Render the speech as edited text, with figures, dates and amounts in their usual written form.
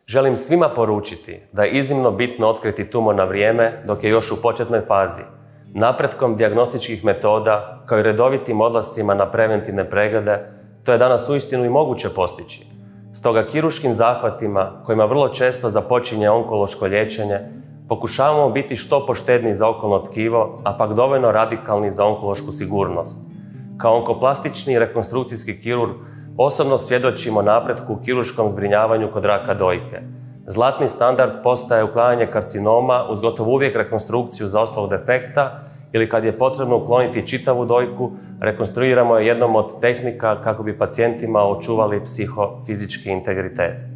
Želim svima poručiti da je iznimno bitno otkriti tumor na vrijeme dok je još u početnoj fazi. Napretkom dijagnostičkih metoda, kao i redovitim odlascima na preventivne preglede, to je danas uistinu i moguće postići. Stoga kirurškim zahvatima, kojima vrlo često započinje onkološko liječenje, pokušavamo biti što poštedniji za okolno tkivo, a pak dovoljno radikalni za onkološku sigurnost. Kao onkoplastični i rekonstrukcijski kirurg osobno svjedočimo napretku u kirurškom zbrinjavanju kod raka dojke. Zlatni standard postaje uklanjanje karcinoma uz gotovo uvijek rekonstrukciju zaostalog defekta ili kad je potrebno ukloniti čitavu dojku, rekonstruiramo je jednom od tehnika kako bi pacijentima očuvali psihofizički integritet.